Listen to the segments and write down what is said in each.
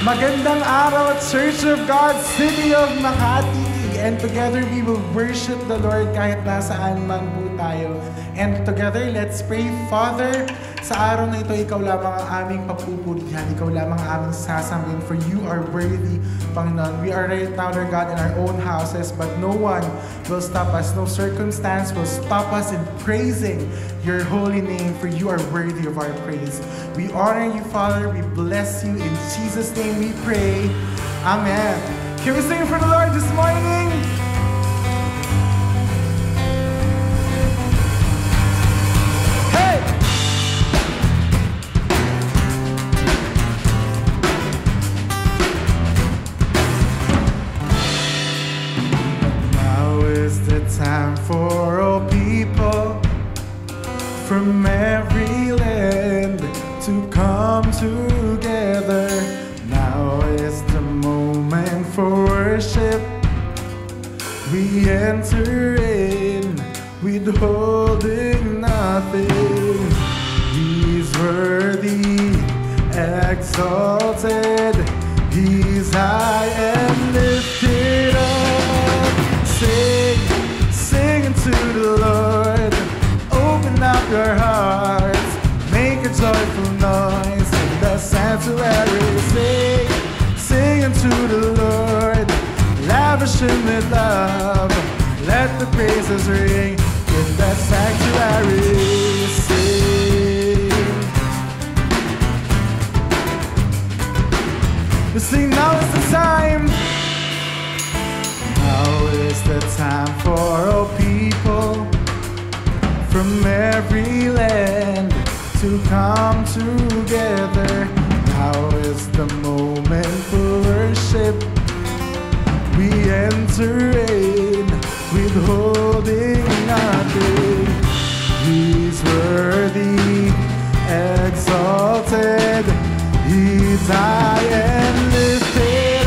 Magandang araw, Church of God, City of Makati. And together we will worship the Lord kahit nasaan man po tayo. And together, let's pray. Father, sa araw na ito, Ikaw lamang ang aming papupurihan. Ikaw lamang ang aming sasambahin. For You are worthy, Panginoon. We are right now, Lord God, in our own houses, but no one will stop us. No circumstance will stop us in praising Your holy name, for You are worthy of our praise. We honor You, Father. We bless You. In Jesus' name we pray. Amen. Can we sing for the Lord this morning? Hey! Now is the time for all people from every land to come together. Now is the moment for worship. We enter in, withholding nothing. He's worthy, exalted. He's high and lifted up. Sing, sing unto the Lord. Open up your hearts, make a joyful noise in the sanctuary. Sing, sing unto the Lord, lavish Him with love. Let the praises ring in the sanctuary. Sing. We sing, now is the time. Now is the time for all people from every land to come together. Now is the moment for worship. We enter in, withholding nothing. He's worthy, exalted. He's high and lifted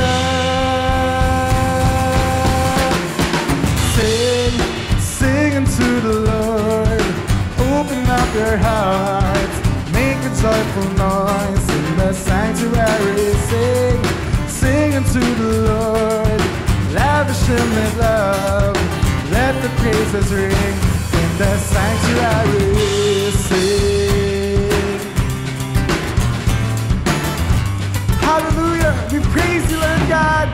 up. Sing, sing unto the Lord. Open up your hearts, make a joyful noise in the sanctuary. Sing, sing unto the Lord, lavish Him with love. Let the praises ring in the sanctuary. Sing. Hallelujah, we praise You, Lord God.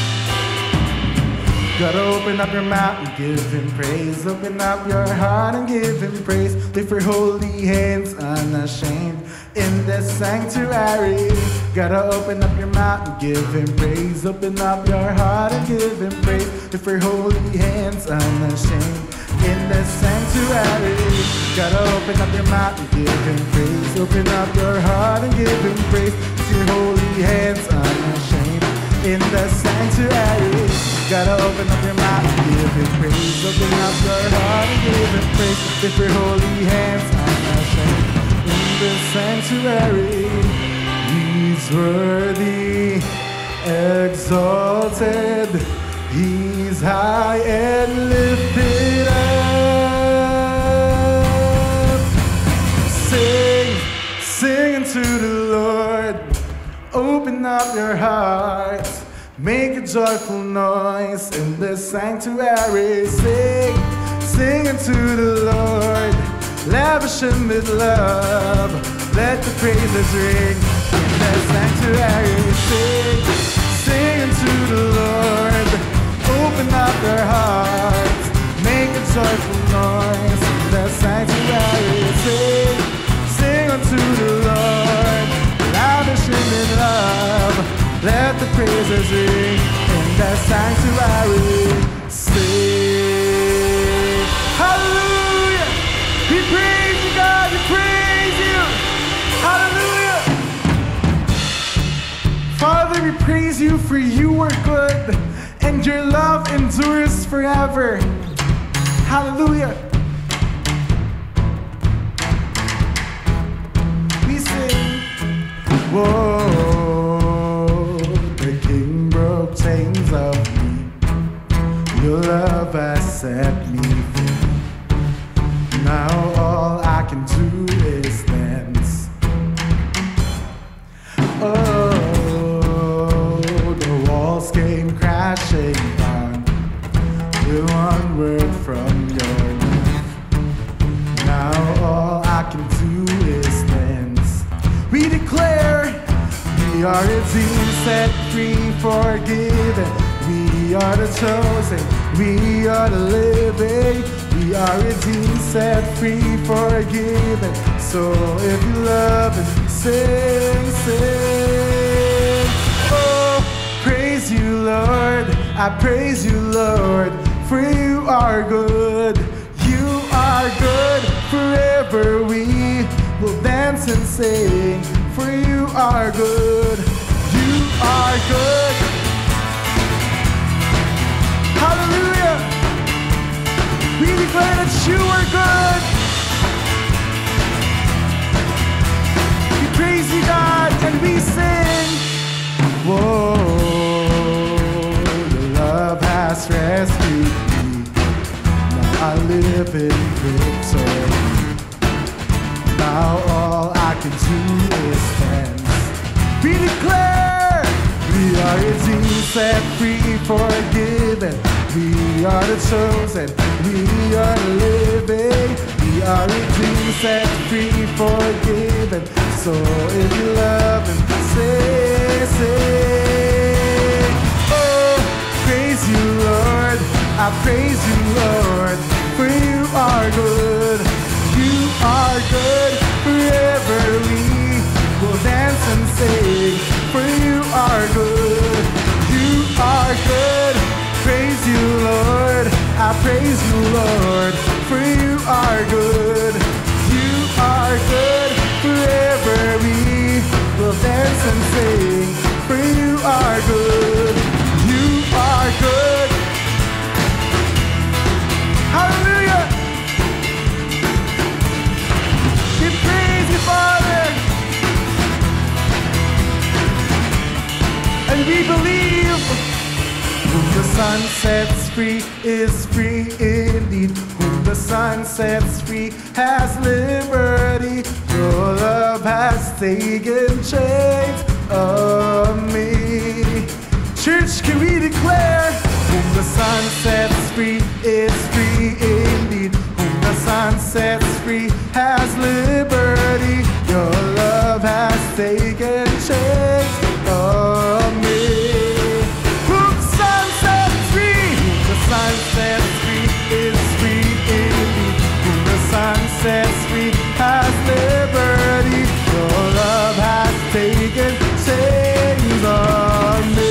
Gotta open up your mouth and give Him praise. Open up your heart and give Him praise. Lift your holy hands unashamed in the sanctuary. Gotta open up your mouth and give Him praise. Open up your heart and give Him praise. Lift your holy hands unashamed in the sanctuary. Gotta open up your mouth and give Him praise. Open up your heart and give Him praise. Lift your holy hands unashamed in the sanctuary. Gotta open up your mouth and give Him praise. Open up your heart and give Him praise. Lift your holy hands unashamed in the sanctuary. He's worthy, exalted. He's high and lifted up. Sing, sing unto the Lord. Open up your hearts, make a joyful noise in the sanctuary. Sing, sing unto the Lord, lavish Him with love. Let the praises ring in the sanctuary. Sing, sing unto the Lord. Open up your hearts, make a joyful noise in the sanctuary. Sing, sing unto the Lord, lavish Him with love. Let the praises ring in the sanctuary. Sing. Hallelujah! We praise You, God. We praise You. Hallelujah! Father, we praise You, for You are good and Your love endures forever. Hallelujah! We sing. Whoa, the King broke chains of me. Your love has set me free. Now all I can do is dance. Oh, are redeemed, set free, forgiven. We are the chosen, we are the living. We are redeemed, set free, forgiven. So if you love Him, sing, sing. Oh, praise you, Lord. I praise you, Lord, for you are good. You are good. Forever we will dance and sing, for you are good. You are good. Hallelujah. We declare that you are good. We praise you, God, and we sing. Whoa, your love has rescued me. Now I live in victory. Now all I can do is dance. We declare we are redeemed, set free, forgiven. We are the chosen, we are the living. We are redeemed, set free, forgiven. So if you love Him, say, say. Oh, praise you, Lord. I praise you, Lord, for you are good. You are good. Forever we will dance and sing, for you are good. You are good. Praise you, Lord. I praise you, Lord, for you are good. You are good. Forever we will dance and sing, for you are good. You are good. Hallelujah. We praise you, Father. And we believe whom the Son sets free is free indeed. Whom the Son sets free has liberty. Your love has taken chains of me. Church, can we declare? Whom the Son sets free is free indeed. Whom the Son sets free has liberty. Your love has taken chains of me. Whom the Son sets free, whom the Son sets free is free indeed. Whom the Son sets free has liberty. Your love has taken chains of me.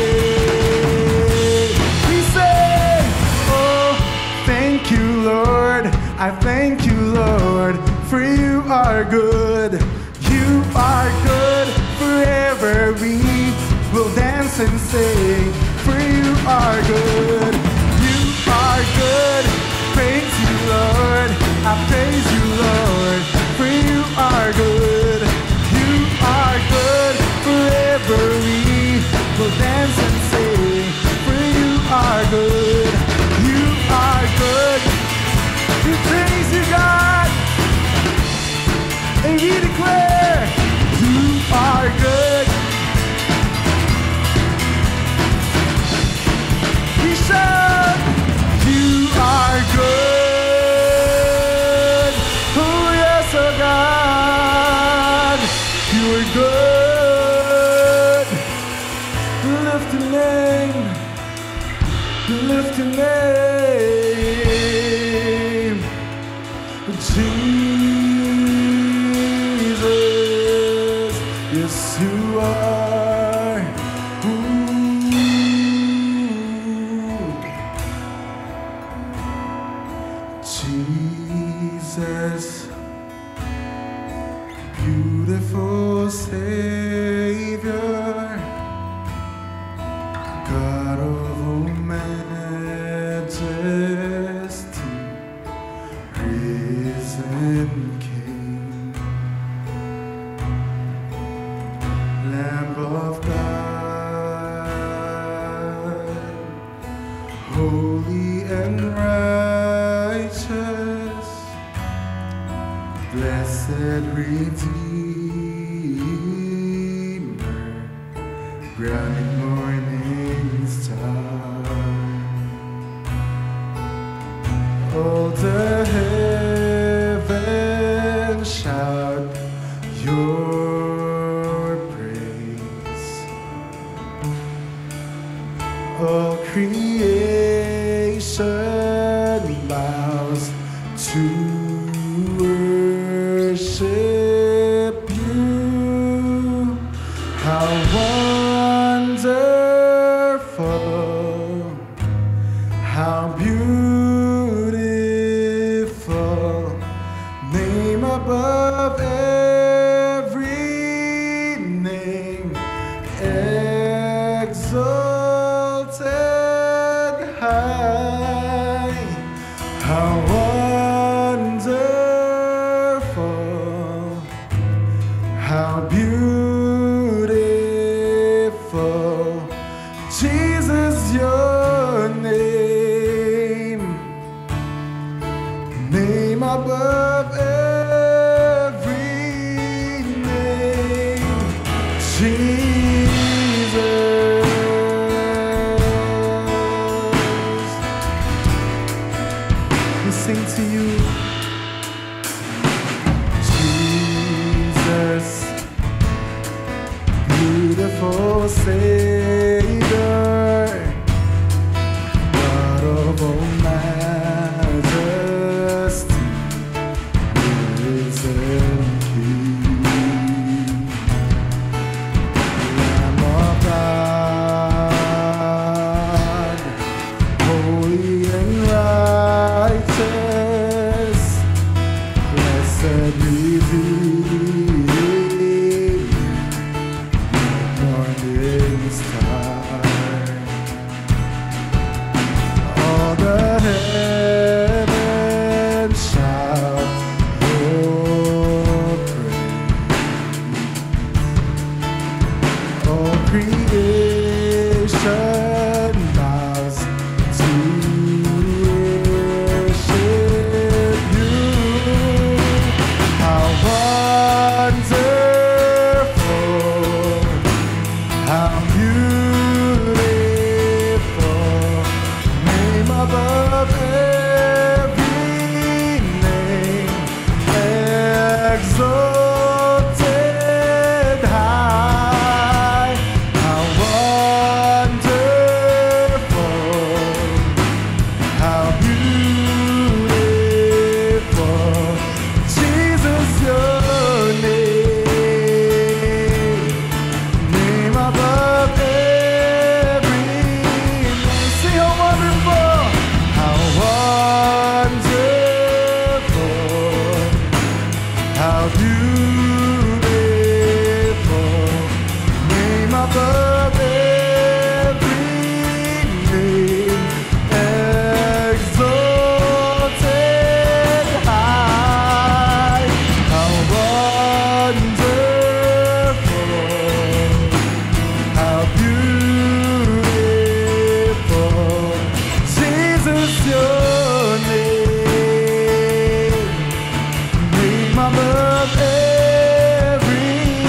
We say, oh, thank you, Lord. I thank you, Lord, for you are good. You are good. Forever we will dance and sing, for you are good. You are good. Praise you, Lord. I praise you, Lord, for you are good. You are good. Forever we will dance and sing, for you are good. You are good. We praise you, God, and we declare you are good. We shout, you are good. Oh yes, oh God, you are good. Lift your name, lift your name, Jesus. Yes, you are. Ooh. Jesus, beautiful Savior, God of all majesty, risen King, Lamb of God, holy and righteous, blessed Redeemer, bright morning star. All the heavens shout your praise. above every name, exalted high. How wonderful, how beautiful, Jesus, your name, name above every name, Jesus. We sing to you, Jesus, beautiful Savior, God of all majesty, risen King, Lamb of God, holy and righteous, blessed Redeemer, morning star. All the heavens shout your praise. All creation bows to worship you. How wonderful, how beautiful, name above every name, exalted high. How wonderful, how beautiful, Jesus, your name, name above every name. Sing how wonderful, how wonderful, how beautiful, name above every name, exalted high. How wonderful, how beautiful, Jesus, your name, name above every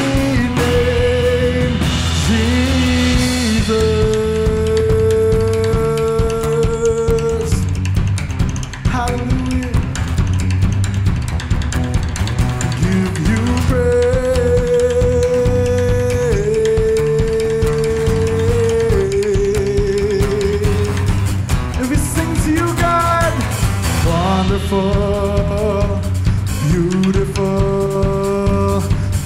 name, Jesus. Hallelujah. Give you praise. And we sing to you, God. Wonderful, beautiful,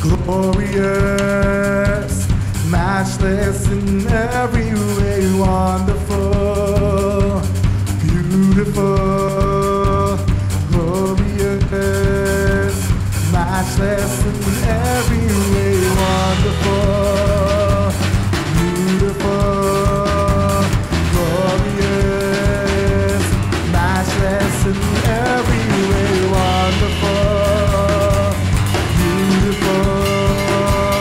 glorious, matchless in every way. Wonderful, beautiful, glorious, matchless in every way. Wonderful, beautiful, glorious, matchless in every way. Wonderful, beautiful,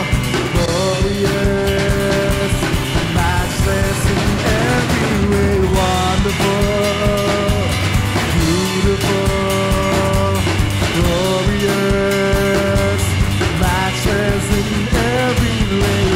glorious, matchless in every way. Wonderful, beautiful, glorious, matchless in every way.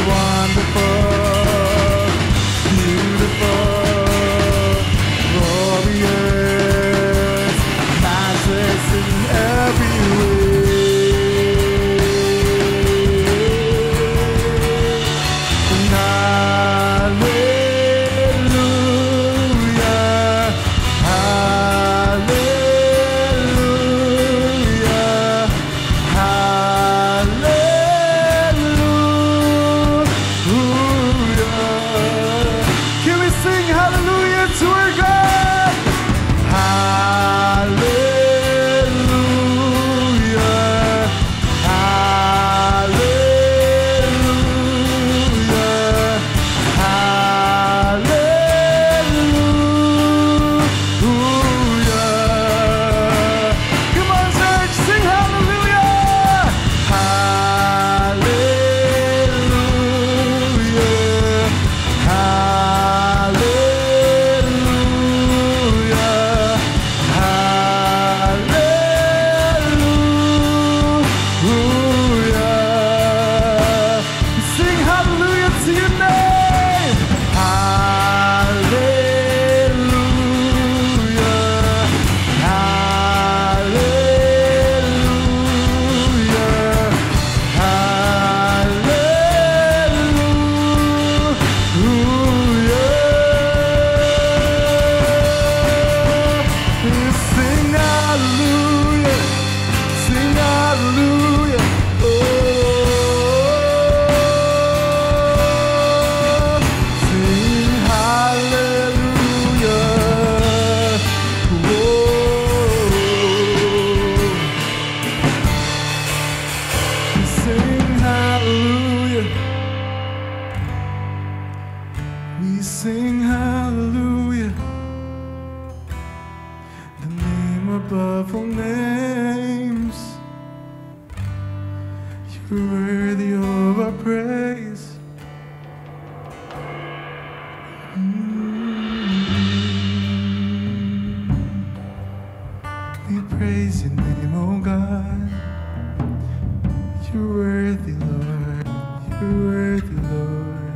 sing hallelujah, the name above all names. You're worthy of our praise. We praise your name, oh God. You're worthy, Lord. You're worthy, Lord.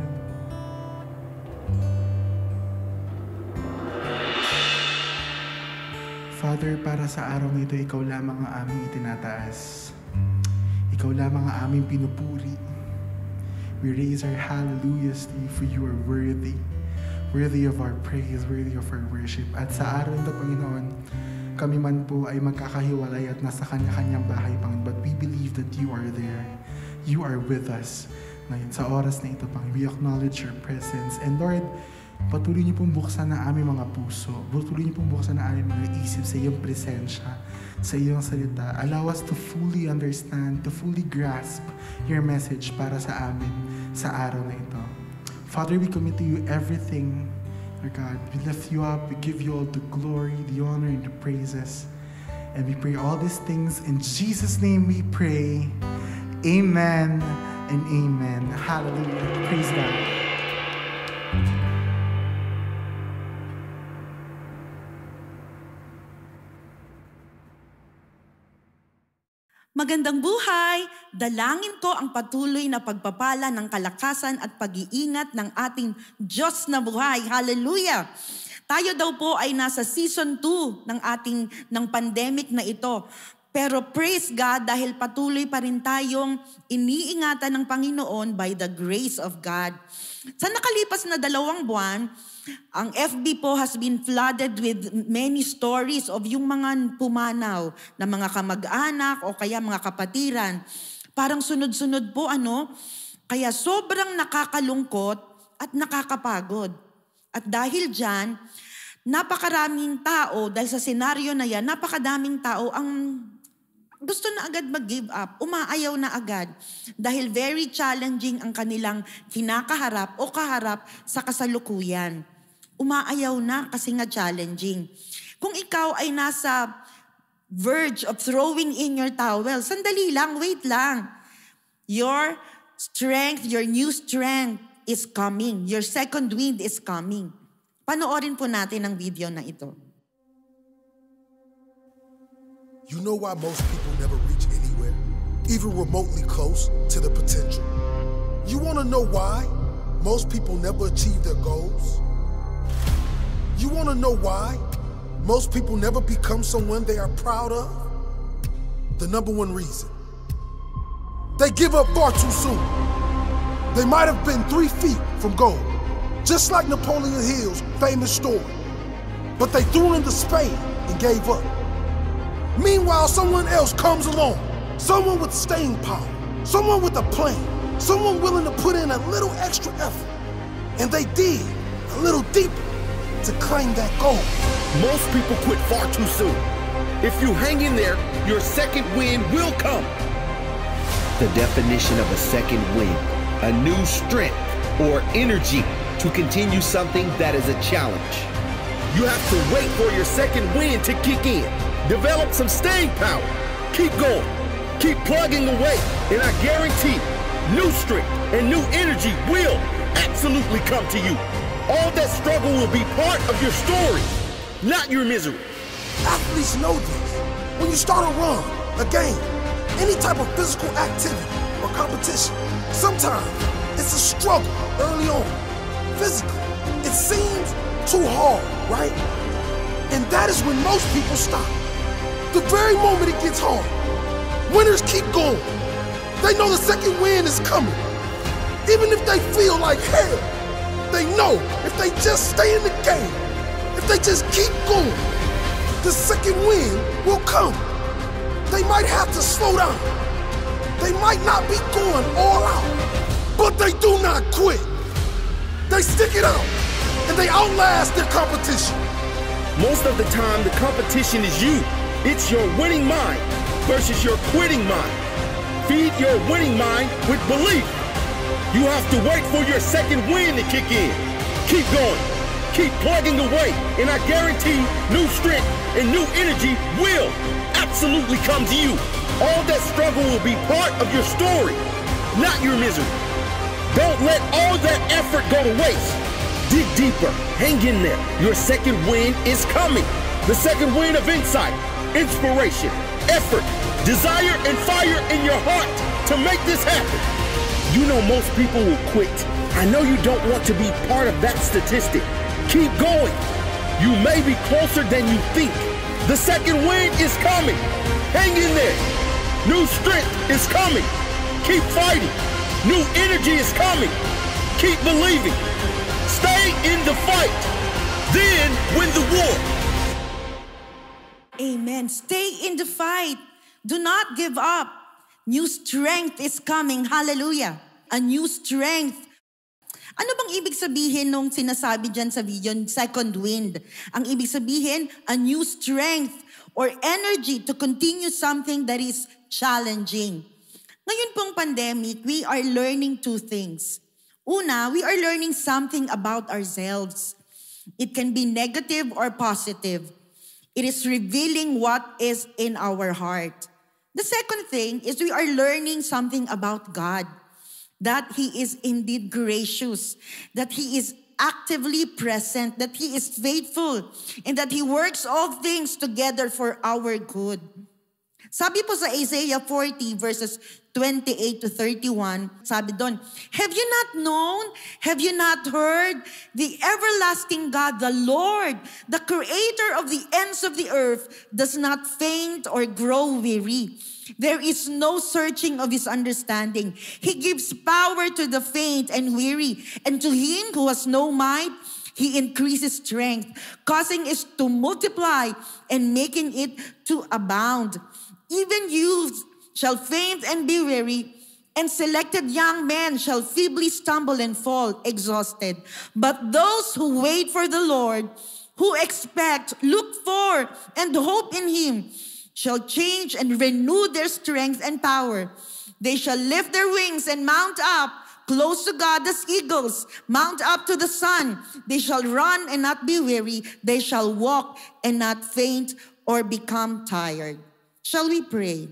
Father, para sa araw nito, ikaw lamang ang aming itinataas. Ikaw lamang ang aming pinupuri. We raise our hallelujahs to you, for you are worthy. Worthy of our praise, worthy of our worship. At sa araw nito, Panginoon, kami man po ay magkakahiwalay at nasa kanya-kanyang bahay, Panginoon. But we believe that you are there. You are with us. Ngayon, sa oras na ito, Panginoon, we acknowledge your presence. And Lord, patuloy niyo pong buksan ang aming mga puso. Patuloy niyo pong buksan ang aming mga isip sa iyong presensya, sa iyong salita. Allow us to fully understand, to fully grasp your message para sa amin sa araw na ito. Father, we commit to you everything. Our God, we lift you up, we give you all the glory, the honor, and the praises. And we pray all these things in Jesus' name we pray. Amen and amen. Hallelujah. Praise God. Magandang buhay! Dalangin ko ang patuloy na pagpapala ng kalakasan at pag-iingat ng ating Diyos na buhay. Hallelujah! Tayo daw po ay nasa season 2 ng pandemic na ito. Pero praise God dahil patuloy pa rin tayong iniingatan ng Panginoon by the grace of God. Sa nakalipas na 2 buwan, ang FB po has been flooded with many stories of yung mga pumanaw na mga kamag-anak o kaya mga kapatiran. Parang sunod-sunod po kaya sobrang nakakalungkot at nakakapagod. At dahil dyan, napakaraming tao, dahil sa senaryo na yan, napakadaming tao ang gusto na agad mag-give up, umaayaw na agad. Dahil very challenging ang kanilang kinakaharap o kaharap sa kasalukuyan. Umaayaw na kasi nga challenging. Kung ikaw ay nasa verge of throwing in your towel, sandali lang, wait lang. Your strength, your new strength is coming. Your second wind is coming. Panoorin po natin ang video na ito. You know why most people never reach anywhere, even remotely close to their potential? You want to know why most people never achieve their goals? You want to know why most people never become someone they are proud of? The number one reason: they give up far too soon. They might have been 3 feet from goal, just like Napoleon Hill's famous story, but they threw in the spade and gave up. Meanwhile, someone else comes along, someone with staying power, someone with a plan, someone willing to put in a little extra effort, and they dig a little deeper to claim that goal. Most people quit far too soon. If you hang in there, your second win will come. The definition of a second win: a new strength or energy to continue something that is a challenge. You have to wait for your second win to kick in. Develop some staying power. Keep going. Keep plugging away. And I guarantee new strength and new energy will absolutely come to you. All that struggle will be part of your story, not your misery. Athletes know this. When you start a run, a game, any type of physical activity or competition, sometimes it's a struggle early on. Physically, it seems too hard, right? And that is when most people stop. The very moment it gets hard, winners keep going. They know the second win is coming. Even if they feel like hell, they know if they just stay in the game, if they just keep going, the second win will come. They might have to slow down. They might not be going all out, but they do not quit. They stick it out, and they outlast their competition. Most of the time, the competition is you. It's your winning mind versus your quitting mind. Feed your winning mind with belief. You have to wait for your second win to kick in. Keep going. Keep plugging away. And I guarantee new strength and new energy will absolutely come to you. All that struggle will be part of your story, not your misery. Don't let all that effort go to waste. Dig deeper. Hang in there. Your second wind is coming. The second wind of insight, inspiration, effort, desire, and fire in your heart to make this happen. You know most people will quit. I know you don't want to be part of that statistic. Keep going. You may be closer than you think. The second wind is coming. Hang in there. New strength is coming. Keep fighting. New energy is coming. Keep believing. Stay in the fight. Then win the war. Amen. Stay in the fight. Do not give up. New strength is coming. Hallelujah. A new strength. Ano bang ibig sabihin nung sinasabi dyan sa video, second wind? Ang ibig sabihin, a new strength or energy to continue something that is challenging. Ngayon pong pandemic, we are learning two things. Una, we are learning something about ourselves. It can be negative or positive. It is revealing what is in our heart. The second thing is we are learning something about God. That He is indeed gracious, that He is actively present, that He is faithful, and that He works all things together for our good. Sabi po sa Isaiah 40 verses 28 to 31, sabi doon, have you not known, have you not heard, the everlasting God, the Lord, the creator of the ends of the earth, does not faint or grow weary. There is no searching of His understanding. He gives power to the faint and weary, and to him who has no might, He increases strength, causing it to multiply and making it to abound. Even youths shall faint and be weary, and selected young men shall feebly stumble and fall, exhausted. But those who wait for the Lord, who expect, look for, and hope in Him, shall change and renew their strength and power. They shall lift their wings and mount up close to God as eagles, mount up to the sun. They shall run and not be weary. They shall walk and not faint or become tired. Shall we pray?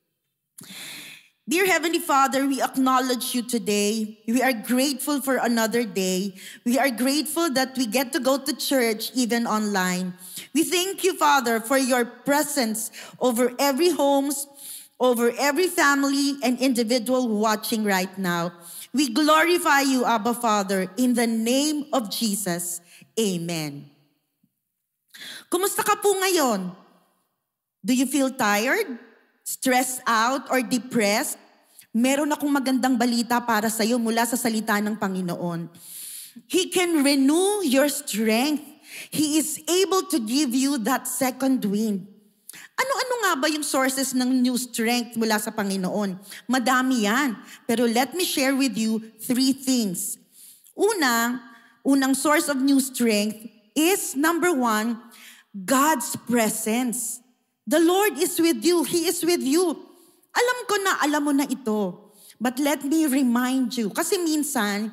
Dear Heavenly Father, we acknowledge You today. We are grateful for another day. We are grateful that we get to go to church even online. We thank You, Father, for Your presence over every homes, over every family and individual watching right now. We glorify You, Abba Father, in the name of Jesus. Amen. Kumusta ka po ngayon? Do you feel tired, stressed out, or depressed? Meron akong magandang balita para sa iyo mula sa salita ng Panginoon. He can renew your strength. He is able to give you that second wind. Ano-ano nga ba yung sources ng new strength mula sa Panginoon? Madami yan. Pero let me share with you 3 things. Unang source of new strength is, number 1, God's presence. The Lord is with you. He is with you. Alam ko na alam mo na ito. But let me remind you. Kasi minsan,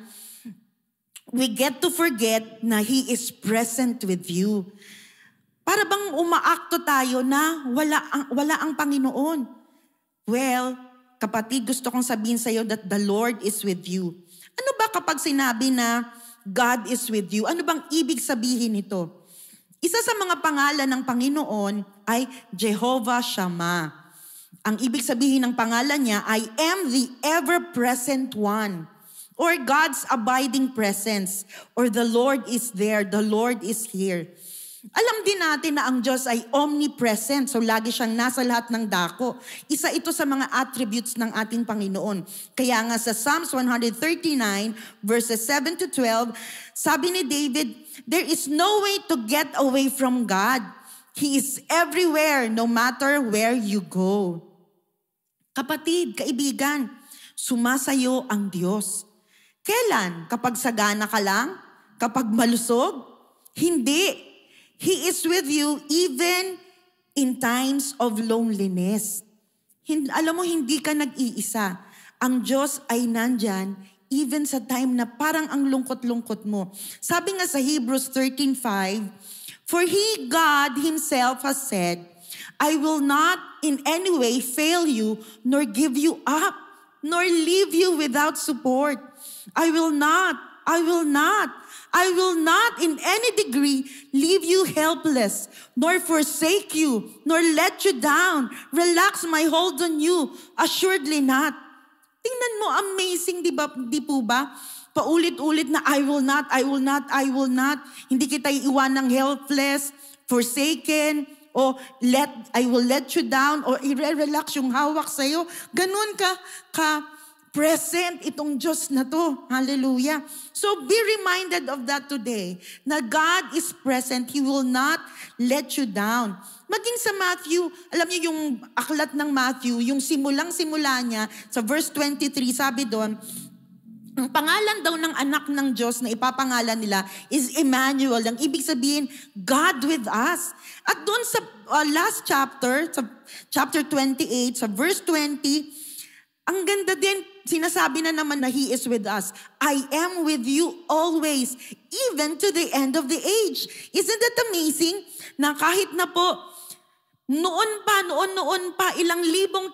we get to forget na He is present with you. Para bang umaakto tayo na wala ang Panginoon. Well, kapatid, gusto kong sabihin sa iyo that the Lord is with you. Ano ba kapag sinabi na God is with you? Ano bang ibig sabihin nito? Isa sa mga pangalan ng Panginoon ay Jehovah Shammah. Ang ibig sabihin ng pangalan niya, I am the ever-present one, or God's abiding presence, or the Lord is there, the Lord is here. Alam din natin na ang Diyos ay omnipresent, so lagi siyang nasa lahat ng dako. Isa ito sa mga attributes ng ating Panginoon. Kaya nga sa Psalms 139, verses 7 to 12, sabi ni David, there is no way to get away from God. He is everywhere, no matter where you go. Kapatid, kaibigan, sumasayo ang Diyos. Kailan? Kapag sagana ka lang? Kapag malusog? Hindi. He is with you even in times of loneliness. Alam mo, hindi ka nag-iisa. Ang Diyos ay nandyan even sa time na parang ang lungkot-lungkot mo. Sabi nga sa Hebrews 13:5, "For He, God Himself has said, I will not in any way fail you, nor give you up, nor leave you without support. I will not in any degree leave you helpless, nor forsake you, nor let you down. Relax my hold on you, assuredly not." Tingnan mo, amazing, di po ba? Paulit-ulit na I will not. Hindi kita iiwanang helpless, forsaken, o I will let you down, or i-relax yung hawak sa'yo. Ganun ka present itong Diyos na to. Hallelujah. So be reminded of that today, na God is present. He will not let you down. Maging sa Matthew, alam niyo yung aklat ng Matthew, yung simulang-simula niya, sa verse 23, sabi doon, ang pangalan daw ng anak ng Diyos na ipapangalan nila is Emmanuel. Ang ibig sabihin, God with us. At doon sa last chapter, sa chapter 28, sa verse 20, ang ganda din, sinasabi na naman na He is with us. I am with you always, even to the end of the age. Isn't that amazing? Na kahit na po, noon pa, ilang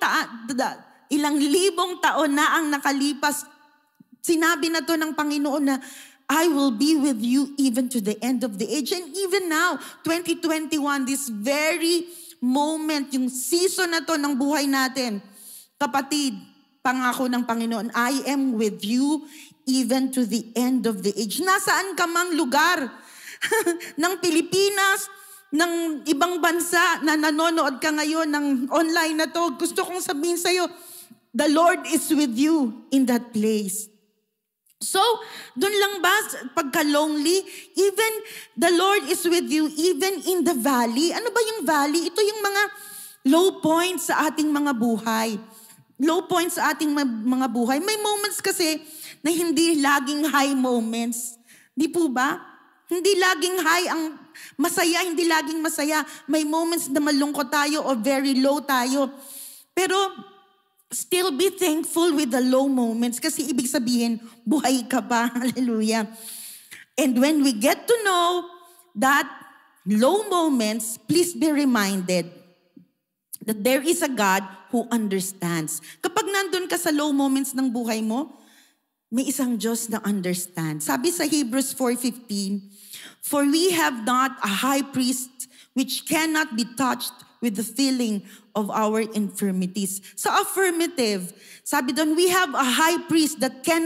libong taon na ang nakalipas, sinabi na to ng Panginoon na I will be with you even to the end of the age. And even now, 2021, this very moment, yung season na to ng buhay natin, kapatid, pangako ng Panginoon, I am with you even to the end of the age. Nasaan ka mang lugar ng Pilipinas, ng ibang bansa na nanonood ka ngayon ng online na to, gusto kong sabihin sa'yo, the Lord is with you in that place. So, doon lang ba, pagka-lonely, even the Lord is with you, even in the valley. Ano ba yung valley? Ito yung mga low points sa ating mga buhay. Low points sa ating mga buhay. May moments kasi na hindi laging high moments. Di po ba? Hindi laging high ang masaya, hindi laging masaya. May moments na malungkot tayo o very low tayo. Pero, still be thankful with the low moments kasi ibig sabihin, buhay ka pa. Hallelujah. And when we get to know that low moments, please be reminded that there is a God who understands. Kapag nandun ka sa low moments ng buhay mo, may isang Diyos na understands. Sabi sa Hebrews 4:15, "For we have not a high priest which cannot be touched with the feeling of our infirmities." Sa affirmative, sabi doon, we have a high priest that can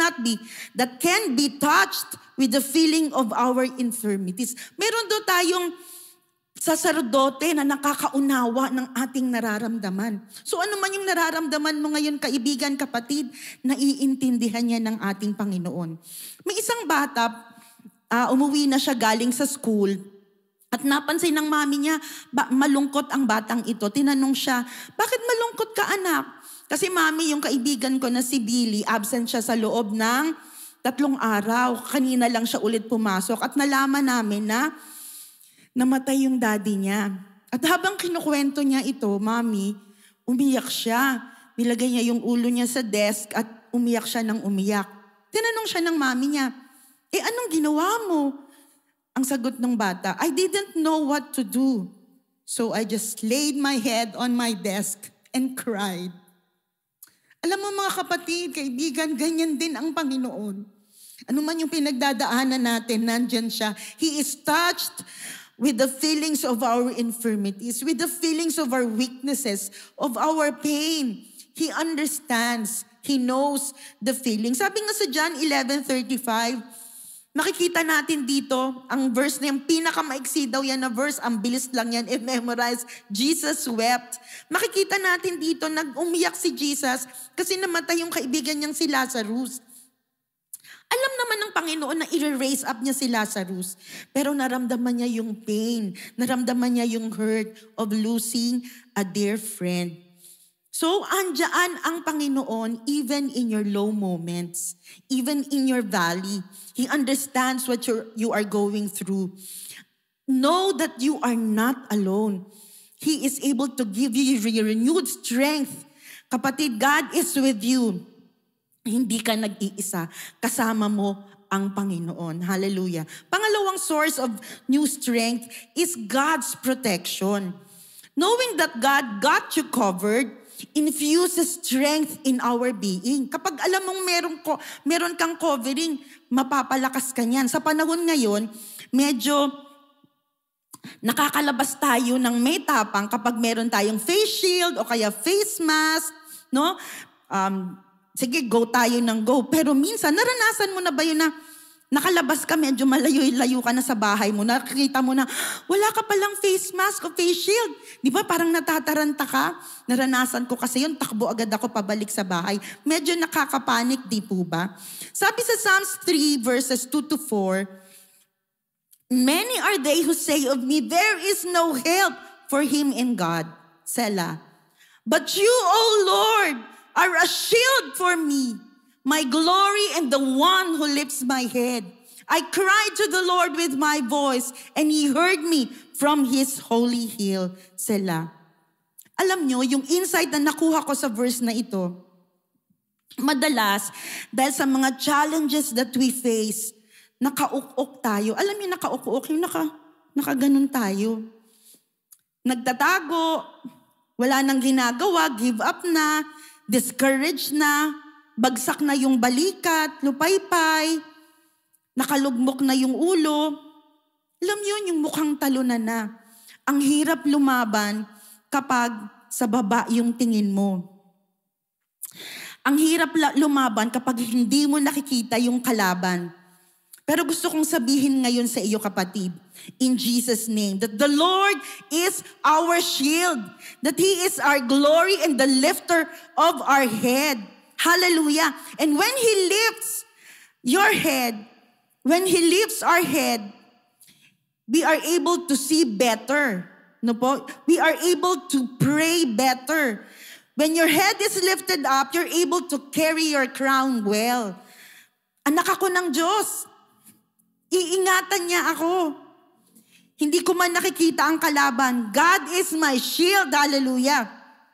be touched with the feeling of our infirmities. Meron doon tayong saserdote na nakakaunawa ng ating nararamdaman. So ano man yung nararamdaman mo ngayon, kaibigan, kapatid, naiintindihan niya ng ating Panginoon. May isang bata, umuwi na siya galing sa school, at napansin ng mami niya, malungkot ang batang ito. Tinanong siya, "Bakit malungkot ka, anak?" Kasi mami, yung kaibigan ko na si Billy, absent siya sa loob ng 3 araw. Kanina lang siya ulit pumasok at nalaman namin na namatay yung daddy niya. At habang kinukwento niya ito, mami, umiyak siya. Nilagay niya yung ulo niya sa desk at umiyak siya ng umiyak. Tinanong siya ng mami niya, "Anong ginawa mo?" Ang sagot ng bata, "I didn't know what to do. So I just laid my head on my desk and cried." Alam mo mga kapatid, kaibigan, ganyan din ang Panginoon. Ano man yung pinagdadaanan natin, nandyan siya. He is touched with the feelings of our infirmities, with the feelings of our weaknesses, of our pain. He understands. He knows the feelings. Sabi nga sa John 11:35, makikita natin dito, ang verse na yung pinakamaiksi daw yan na verse, ang bilis lang yan i-memorize, Jesus wept. Makikita natin dito, nag-umiyak si Jesus kasi namatay yung kaibigan niyang si Lazarus. Alam naman ng Panginoon na i-raise up niya si Lazarus, pero naramdaman niya yung pain, naramdaman niya yung hurt of losing a dear friend. So, andyan ang Panginoon even in your low moments, even in your valley. He understands what you are going through. Know that you are not alone. He is able to give you renewed strength. Kapatid, God is with you. Hindi ka nag-iisa. Kasama mo ang Panginoon. Hallelujah. Pangalawang source of new strength is God's protection. Knowing that God got you covered infuses strength in our being. Kapag alam mong meron kang covering, mapapalakas ka niyan. Sa panahon ngayon, medyo nakakalabas tayo ng may tapang kapag meron tayong face shield o kaya face mask, no? Sige, go tayo ng go. Pero minsan, naranasan mo na ba yun na nakalabas ka, medyo malayo-layo ka na sa bahay mo, nakikita mo na, wala ka palang face mask o face shield. Di ba parang natataranta ka? Naranasan ko kasi yun, takbo agad ako pabalik sa bahay. Medyo nakakapanik, di po ba? Sabi sa Psalms 3 verses 2 to 4, many are they who say of me, there is no help for him in God. Selah. But you, O Lord, are a shield for me, my glory and the one who lifts my head. I cried to the Lord with my voice, and He heard me from His holy hill. Selah. Alam nyo, yung insight na nakuha ko sa verse na ito, madalas, dahil sa mga challenges that we face, nakauk-uk tayo. Alam niyo, nakauk-uk, yung nakaganon tayo. Nagtatago, wala nang ginagawa, give up na, discouraged na, bagsak na yung balikat, lupaypay, nakalugmok na yung ulo. Alam niyo, yung mukhang talunan na. Ang hirap lumaban kapag sa baba yung tingin mo. Ang hirap lumaban kapag hindi mo nakikita yung kalaban. Pero gusto kong sabihin ngayon sa iyo, kapatid, in Jesus' name, that the Lord is our shield, that He is our glory and the lifter of our head. Hallelujah. And when He lifts your head, when He lifts our head, we are able to see better. No po? We are able to pray better. When your head is lifted up, you're able to carry your crown well. Anak ako ng Diyos. Iingatan niya ako. Hindi ko man nakikita ang kalaban. God is my shield. Hallelujah.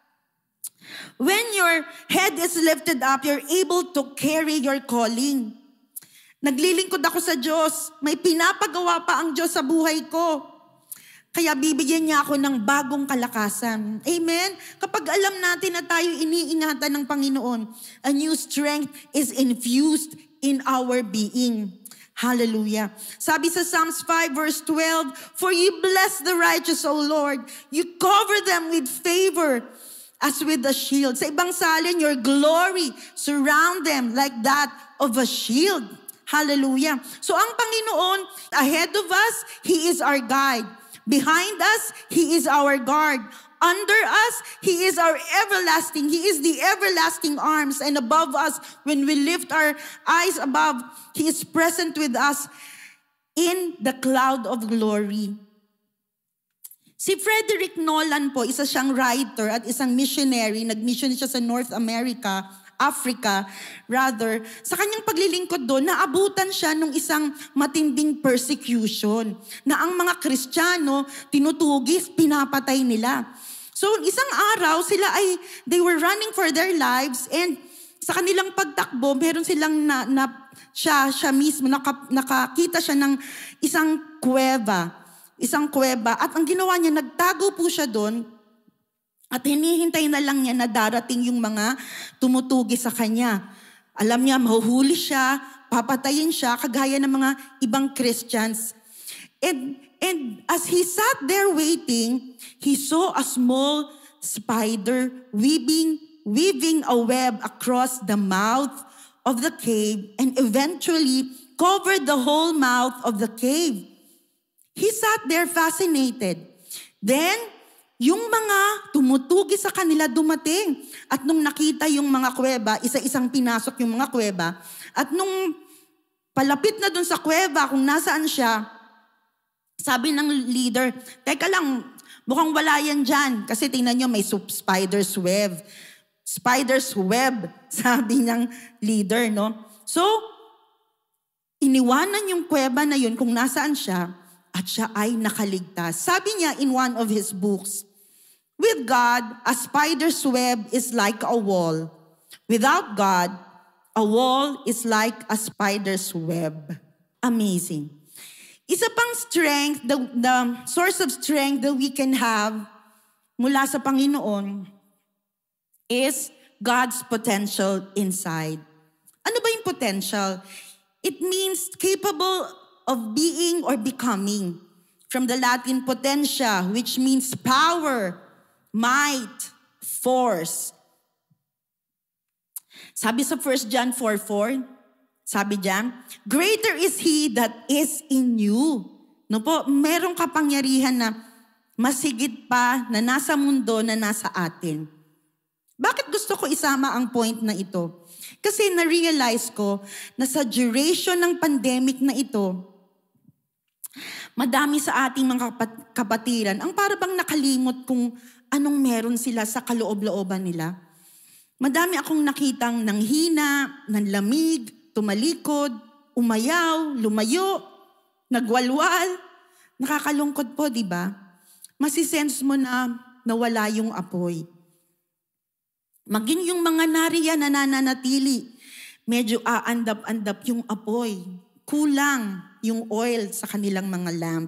When your head is lifted up, you're able to carry your calling. Naglilingkod ako sa Diyos. May pinapagawa pa ang Diyos sa buhay ko. Kaya bibigyan niya ako ng bagong kalakasan. Amen? Kapag alam natin na tayo iniingatan ng Panginoon, a new strength is infused in our being. Hallelujah. Sabi sa Psalms 5 verse 12, for you bless the righteous, O Lord. You cover them with favor as with a shield. Sa ibang salin, your glory surround them like that of a shield. Hallelujah. So ang Panginoon, ahead of us, He is our guide. Behind us, He is our guard. Under us, He is our everlasting. He is the everlasting arms. And above us, when we lift our eyes above, He is present with us in the cloud of glory. Si Frederick Nolan po, isa siyang writer at isang missionary. Nag-mission siya sa North America, Africa, rather. Sa kanyang paglilingkod doon, naabutan siya ng isang matinding persecution na ang mga Kristiyano, tinutugis, pinapatay nila. So isang araw, they were running for their lives, and sa kanilang pagtakbo, meron silang siya mismo, nakakita siya ng isang kuweba, at ang ginawa niya, nagtago po siya doon, at hinihintay na lang niya na darating yung mga tumutugi sa kanya. Alam niya, mahuhuli siya, papatayin siya, kagaya ng mga ibang Christians. And as he sat there waiting, he saw a small spider weaving a web across the mouth of the cave and eventually covered the whole mouth of the cave. He sat there fascinated. Then, yung mga tumutugi sa kanila dumating. At nung nakita yung mga kuweba, isa-isang pinasok yung mga kuweba. At nung palapit na dun sa kuweba, kung nasaan siya, sabi ng leader, teka lang, mukhang wala yan dyan. Kasi tingnan nyo, may spider's web. Spider's web, sabi ng leader, no? So, iniwanan yung kuweba na yun kung nasaan siya, at siya ay nakaligtas. Sabi niya in one of his books, with God, a spider's web is like a wall. Without God, a A wall is like a spider's web. Amazing. Isa pang strength, the source of strength that we can have mula sa Panginoon is God's potential inside. Ano ba yung potential? It means capable of being or becoming. From the Latin potentia, which means power, might, force. Sabi sa 1 John 4:4, sabi diyan, greater is He that is in you. No po, merong kapangyarihan na mas higit pa na nasa mundo na nasa atin. Bakit gusto ko isama ang point na ito? Kasi na-realize ko na sa duration ng pandemic na ito, madami sa ating mga kapatiran ang para bang nakalimot kung anong meron sila sa kaloob-looban nila. Madami akong nakitang nanghina, nanlamig, tumalikod, umayaw, lumayo, nagwalwal. Nakakalungkot po, di ba? Masisense mo na nawala yung apoy. Maging yung mga nariyan na nananatili, medyo aandap-andap yung apoy. Kulang yung oil sa kanilang mga lamp.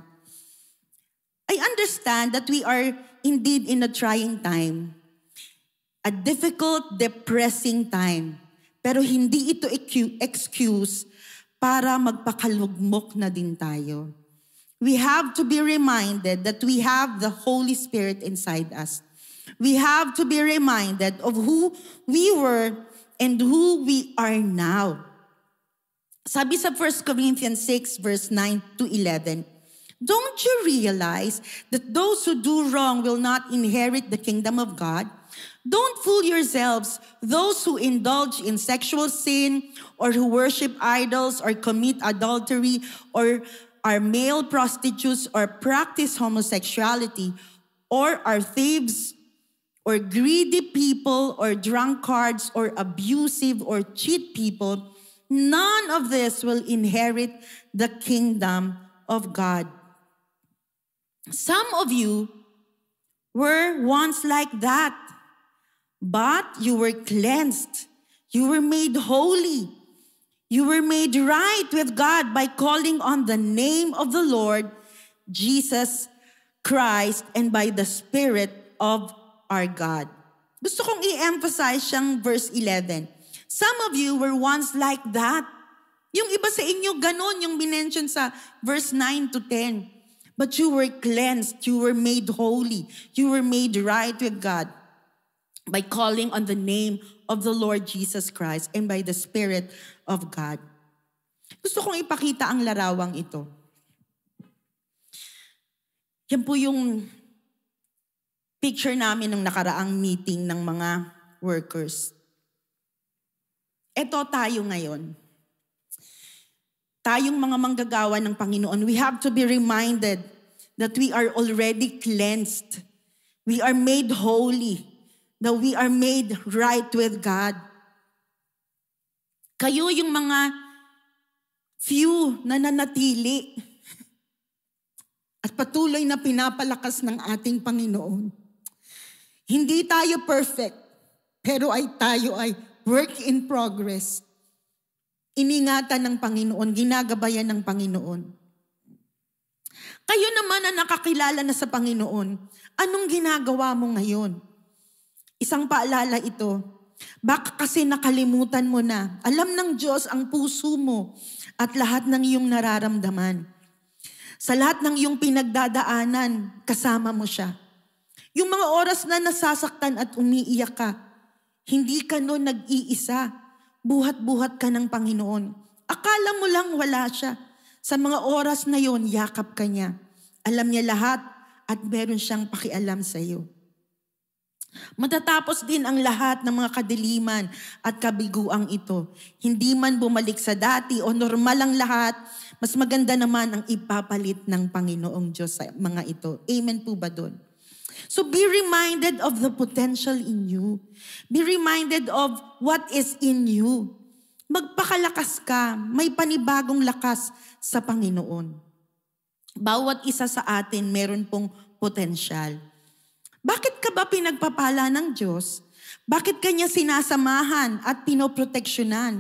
I understand that we are indeed in a trying time. A difficult, depressing time. Pero hindi ito excuse para magpakalugmok na din tayo. We have to be reminded that we have the Holy Spirit inside us. We have to be reminded of who we were and who we are now. Sabi sa 1 Corinthians 6 verse 9 to 11, don't you realize that those who do wrong will not inherit the kingdom of God? Don't fool yourselves. Those who indulge in sexual sin or who worship idols or commit adultery or are male prostitutes or practice homosexuality or are thieves or greedy people or drunkards or abusive or cheat people, none of this will inherit the kingdom of God. Some of you were once like that. But you were cleansed. You were made holy. You were made right with God by calling on the name of the Lord Jesus Christ and by the Spirit of our God. Gusto kong i-emphasize siyang verse 11. Some of you were once like that. Yung iba sa inyo, ganun yung minention sa verse 9 to 10. But you were cleansed. You were made holy. You were made right with God by calling on the name of the Lord Jesus Christ and by the Spirit of God. Gusto kong ipakita ang larawang ito. Yan po yung picture namin ng nakaraang meeting ng mga workers. Ito tayo ngayon. Tayong mga manggagawa ng Panginoon, we have to be reminded that we are already cleansed. We are made holy. That we are made right with God. Kayo yung mga few na nanatili at patuloy na pinapalakas ng ating Panginoon. Hindi tayo perfect, pero tayo ay work in progress. Iningatan ng Panginoon, ginagabayan ng Panginoon. Kayo naman na nakakilala na sa Panginoon, anong ginagawa mo ngayon? Isang paalala ito, baka kasi nakalimutan mo na, alam ng Diyos ang puso mo at lahat ng iyong nararamdaman. Sa lahat ng iyong pinagdadaanan, kasama mo siya. Yung mga oras na nasasaktan at umiiyak ka, hindi ka nun nag-iisa. Buhat-buhat ka ng Panginoon. Akala mo lang wala siya. Sa mga oras na yon, yakap ka niya. Alam niya lahat at meron siyang pakialam sa iyo. Matatapos din ang lahat ng mga kadiliman at kabiguang ito. Hindi man bumalik sa dati o normal ang lahat, mas maganda naman ang ipapalit ng Panginoong Diyos sa mga ito. Amen po ba doon? So be reminded of the potential in you. Be reminded of what is in you. Magpakalakas ka, may panibagong lakas sa Panginoon. Bawat isa sa atin meron pong potensyal. Bakit ka ba pinagpapala ng Diyos? Bakit kanya sinasamahan at pinoproteksyonan?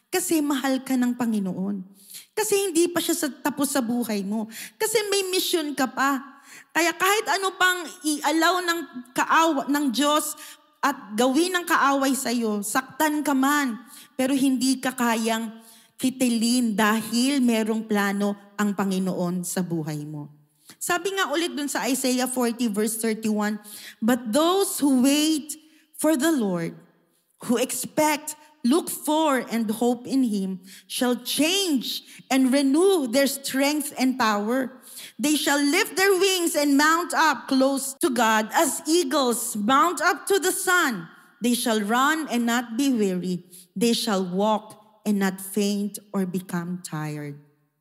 Kasi mahal ka ng Panginoon. Kasi hindi pa siya tapos sa buhay mo. Kasi may mission ka pa. Kaya kahit ano pang i-allow ng Diyos at gawin ng kaaway sa iyo, saktan ka man, pero hindi ka kayang kitilin dahil merong plano ang Panginoon sa buhay mo. Sabi nga ulit dun sa Isaiah 40 verse 31, "But those who wait for the Lord, who expect, look for, and hope in Him, shall change and renew their strength and power. They shall lift their wings and mount up close to God as eagles mount up to the sun. They shall run and not be weary. They shall walk and not faint or become tired."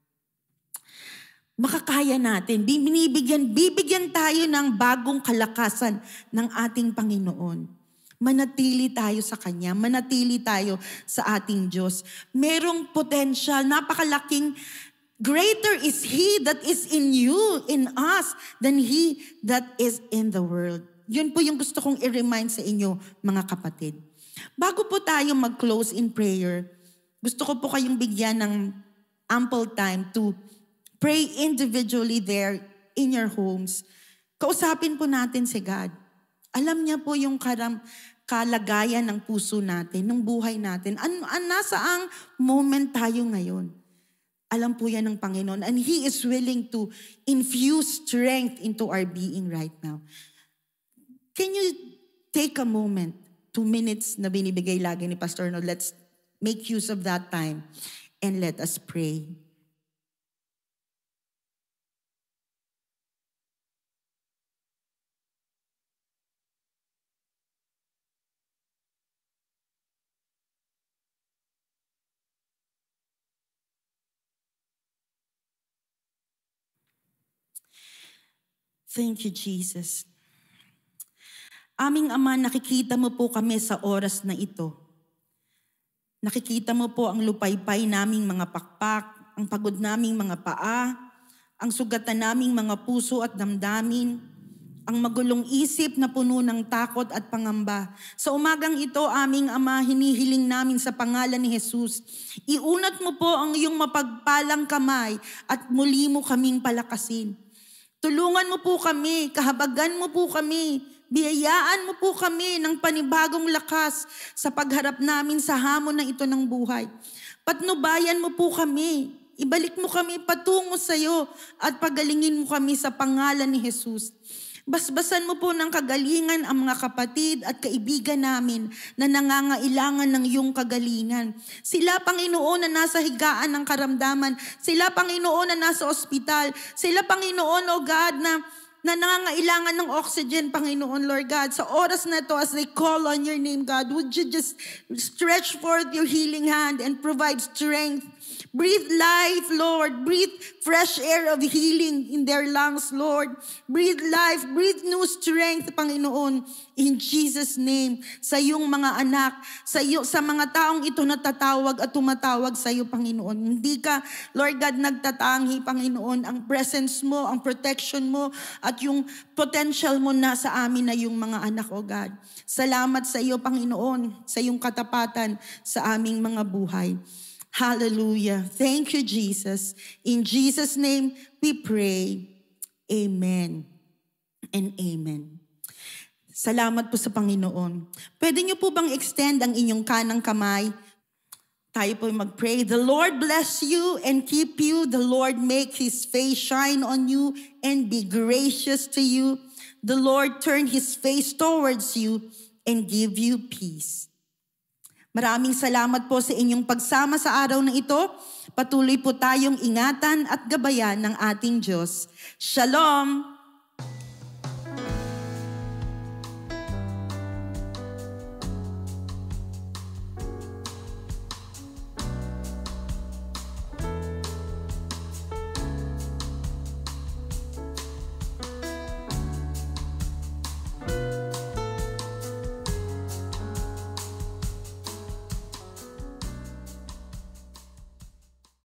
Makakaya natin. Bibigyan tayo ng bagong kalakasan ng ating Panginoon. Manatili tayo sa Kanya. Manatili tayo sa ating Diyos. Merong potential, napakalaking, greater is He that is in you, in us, than He that is in the world. Yun po yung gusto kong i-remind sa inyo, mga kapatid. Bago po tayo mag-close in prayer, gusto ko po kayong bigyan ng ample time to pray individually there in your homes. Kausapin po natin si God. Alam niya po yung kalagayan ng puso natin, ng buhay natin. Nasaang moment tayo ngayon? Alam po yan ng Panginoon. And He is willing to infuse strength into our being right now. Can you take a moment, 2 minutes na binibigay lagi ni Pastor No? Let's make use of that time and let us pray. Thank you, Jesus. Aming Ama, nakikita mo po kami sa oras na ito. Nakikita mo po ang lupaypay naming mga pakpak, ang pagod naming mga paa, ang sugatan naming mga puso at damdamin, ang magulong isip na puno ng takot at pangamba. Sa umagang ito, aming Ama, hinihiling namin sa pangalan ni Jesus, iunat mo po ang iyong mapagpalang kamay at muli mo kaming palakasin. Tulungan mo po kami, kahabagan mo po kami, biyayaan mo po kami ng panibagong lakas sa pagharap namin sa hamon na ito ng buhay. Patnubayan mo po kami, ibalik mo kami patungo sa iyo at pagalingin mo kami sa pangalan ni Jesus. Basbasan mo po ng kagalingan ang mga kapatid at kaibigan namin na nangangailangan ng iyong kagalingan. Sila, Panginoon, na nasa higaan ng karamdaman. Sila, Panginoon, na nasa ospital. Sila, Panginoon, O God, na nangangailangan ng oxygen, Panginoon, Lord God. Sa oras na ito, as they call on your name, God, would you just stretch forth your healing hand and provide strength. Breathe life, Lord. Breathe fresh air of healing in their lungs, Lord. Breathe life, breathe new strength, Panginoon. In Jesus' name, sa iyong mga anak, sa mga taong ito natatawag at tumatawag sa iyo, Panginoon. Hindi ka, Lord God, nagtatangi, Panginoon. Ang presence mo, ang protection mo, at yung potential mo na sa amin na yung mga anak, O God. Salamat sa iyo, Panginoon, sa iyong katapatan sa aming mga buhay. Hallelujah. Thank you, Jesus. In Jesus' name, we pray. Amen and amen. Salamat po sa Panginoon. Pwede niyo po bang extend ang inyong kanang kamay? Tayo po mag-pray. The Lord bless you and keep you. The Lord make His face shine on you and be gracious to you. The Lord turn His face towards you and give you peace. Maraming salamat po sa inyong pagsama sa araw na ito. Patuloy po tayong ingatan at gabayan ng ating Diyos. Shalom!